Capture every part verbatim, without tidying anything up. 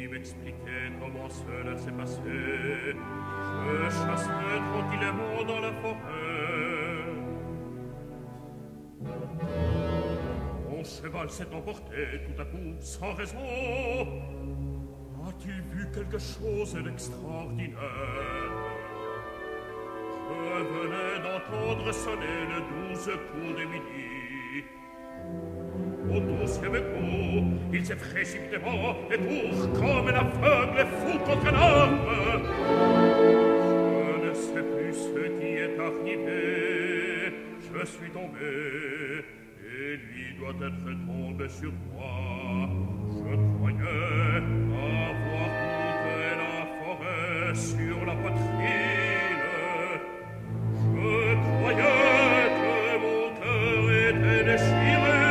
m'expliquer comment cela s'est passé. Je chassais tranquillement dans la forêt. Mon cheval s'est emporté tout à coup, sans raison. A-t-il vu quelque chose d'extraordinaire? Je venais d'entendre sonner le douze coup de midi. Au douzième coup, il s'est précipitément et court comme un aveugle fou contre un arbre. Je ne sais plus ce qui est arrivé. Je suis tombé, et lui doit être tombé sur moi. Je croyais avoir toute la forêt sur la poitrine. Je croyais que mon cœur était déchiré.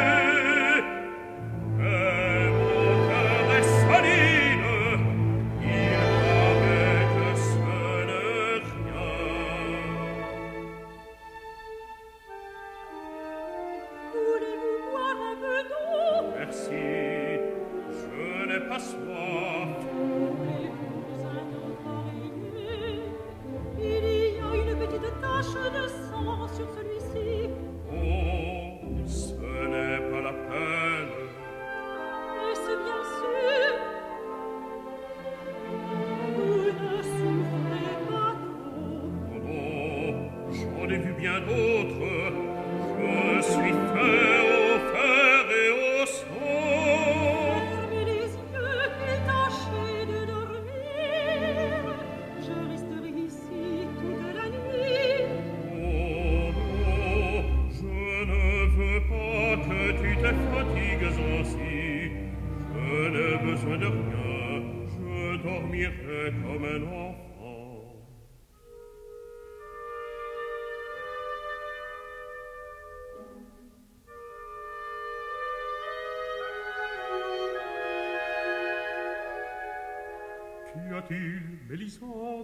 Qu'y a-t-il, Mélisande?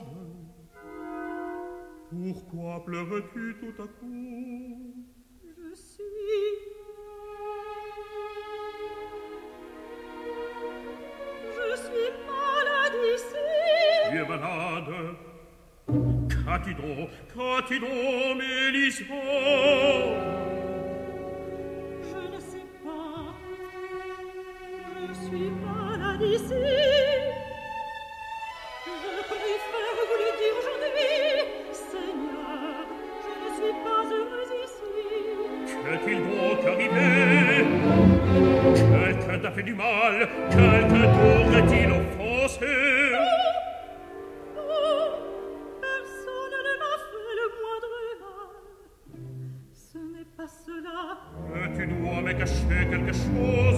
Pourquoi pleures-tu tout à coup? Je suis... Je suis malade ici. Tu es malade? Qu'as-tu donc? Qu'as-tu donc, Mélisande? Je ne sais pas. Je suis malade ici. Je préfère vous le dire aujourd'hui. Seigneur, je ne suis pas heureuse ici. Qu'est-il donc arrivé? Quelqu'un t'a fait du mal? Quelqu'un t'aurait-il offensé? Oh, oh, personne ne m'a fait le moindre mal. Ce n'est pas cela. Mais tu dois me cacher quelque chose.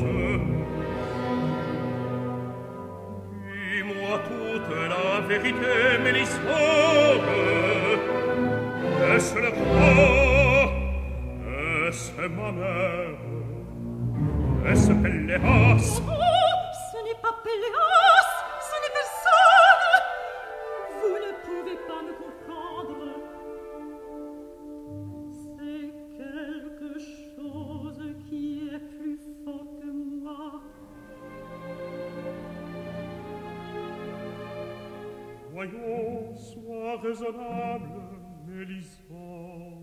Dis-moi toute la vérité, Mélisande. Est-ce le roi? Est-ce ma mère? Est-ce Péléas? Oh, ce n'est pas Péléas, ce n'est personne. Vous ne pouvez pas me comprendre. C'est quelque chose qui est plus fort que moi. Voyons, sois raisonnable, Mélisande.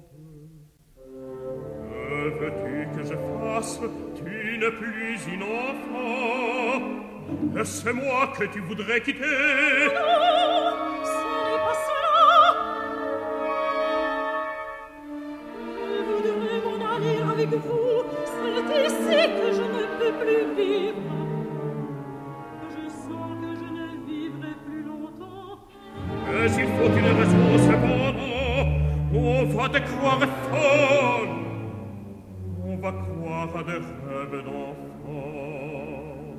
Que veux-tu que je fasse? Tu n'es plus une enfant. Est-ce moi que tu voudrais quitter? Non, ce n'est pas cela. Je voudrais m'en aller avec vous. C'est ici que je ne peux plus vivre. Je sens que je ne vivrai plus longtemps. Mais il faut une raison cependant. On va te croire folle. On va croire à des rêves d'enfant.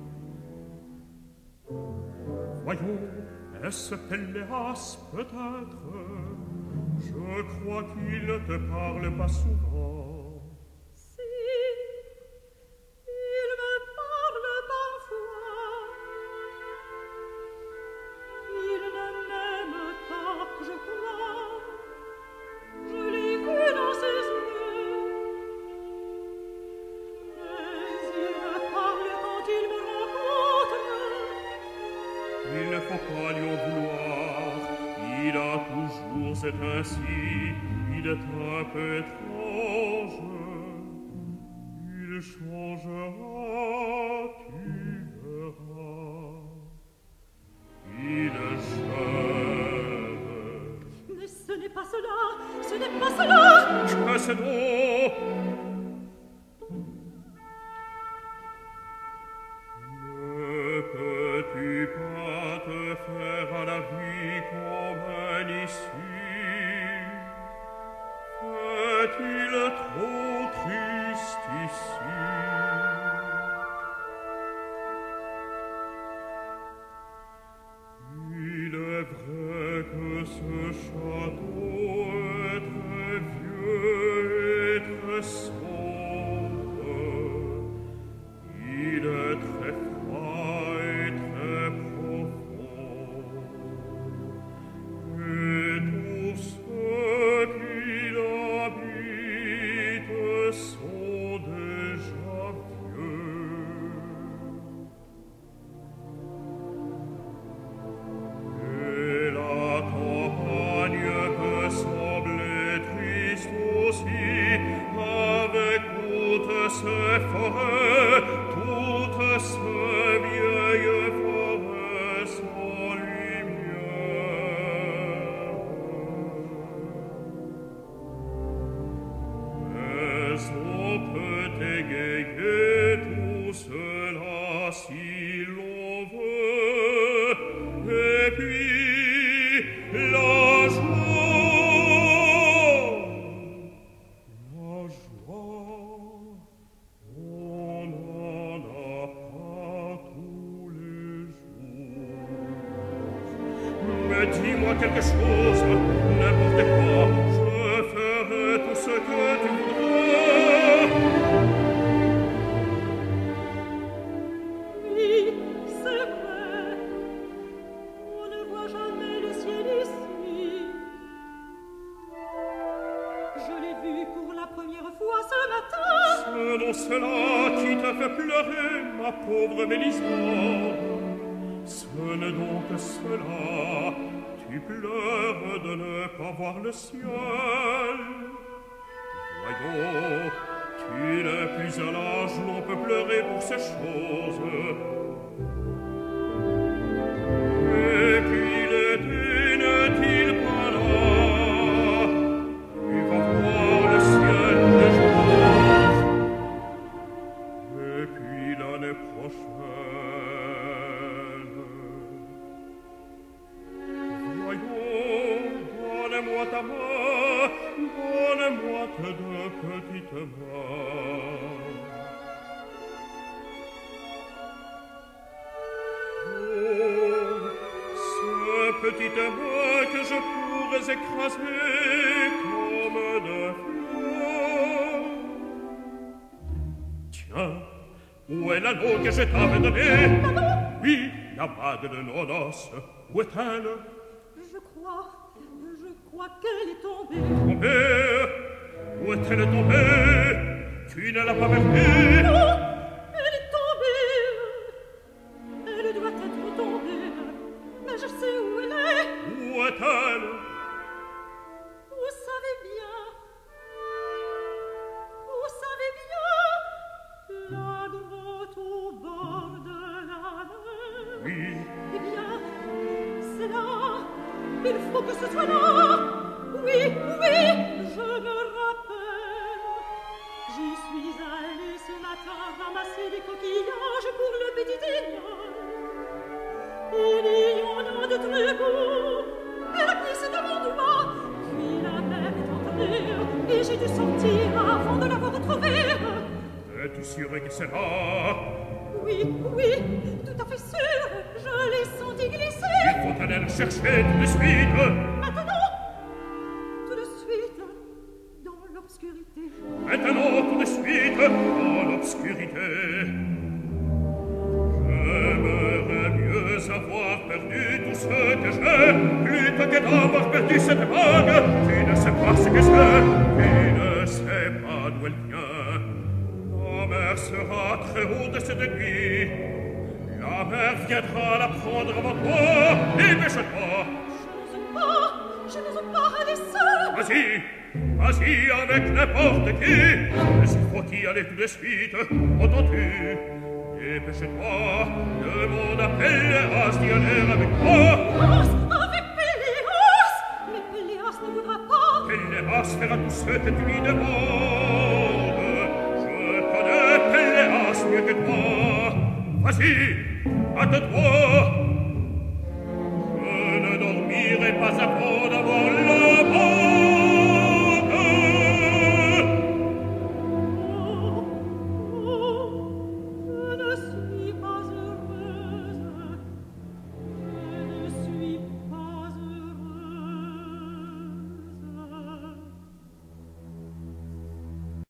Voyons, est-ce Péléas peut-être? Je crois qu'il ne te parle pas souvent. Si, il me parle parfois. Il ne m'aime pas, je crois. Je l'ai vu dans ses yeux. Mais il me parle quand il me rencontre. il ne faut pas lui en vouloir. Il a toujours été ainsi, il est un peu étrange. Il changera, tu verras. Il gêne. Mais ce n'est pas cela, ce n'est pas cela. Que c'est donc? Ne peux-tu pas te faire à la vie comme un issue? Fait-il trop triste ici? Il est vrai que ce château est très vieux et très sombre. Il est très froid et très profond. Et tous ceux qui l'habitent sont déjà vieux. Et la campagne peut sembler triste aussi, avec toutes ces forêts, toutes ces vieilles forêts sans lumière. Mais on peut égayer tout cela si l'on veut, et puis la joie, la joie, on n'en a pas tous les jours. Mais dis-moi quelque chose, n'importe quoi, je ferai tout ce que tu voudras. Oui, c'est vrai. On ne voit jamais le ciel ici. Je l'ai vu pour la première fois ce matin. C'est donc cela qui t'a fait pleurer, ma pauvre Mélisande. Ce n'est donc que cela, tu pleures de ne pas voir le ciel. Voyons, tu n'es plus à l'âge où l'on peut pleurer pour ces choses. Et puis l'été n'est-il pas là? Tu vas voir le ciel des jours. Et puis l'année prochaine. Voyons, donne-moi ta main, donne-moi tes deux petites mains. Oh, ces petites mains que je pourrais écraser comme de fleurs. Tiens, où est l'anneau que je t'avais donné? Oui, la bague de nos noces. Où est-elle? Je crois, je crois qu'elle est tombée. Tombée? Où est-elle tombée? Tu ne l'as pas perdue? Non, elle est tombée. Elle doit être tombée. Mais je sais où elle est. Où est-elle? Vous savez bien. Vous savez bien. La grotte au bord de la mer. Oui. Eh bien, c'est là. Il faut que ce soit là. Oui, oui, je me rappelle. J'y suis allée ce matin ramasser des coquillages pour le petit dîner. Il y en a de très beaux. Elle a glissé de mon doigt. Puis la mer est entrée et j'ai dû sortir avant de l'avoir retrouvée. Es-tu sûre que c'est là? Oui, oui, tout à fait sûre. Je l'ai senti glisser. Il faut aller la chercher tout de suite. Maintenant, tout de suite, dans l'obscurité. Maintenant, tout de suite, dans l'obscurité. J'aimerais mieux avoir perdu tout ce que j'ai, plutôt que d'avoir perdu cette bague. Tu ne sais pas ce que c'est, tu ne sais pas d'où elle vient. La mer sera très haute cette nuit. La père viendra la prendre avant toi. Dépêche-toi. Je n'ose pas, je n'ose pas aller seule. Vas-y, vas-y avec n'importe qui. Mais s'il faut y aller tout de suite, entends-tu? Dépêche-toi, demande à Pelleras d'y aller avec toi. Oh,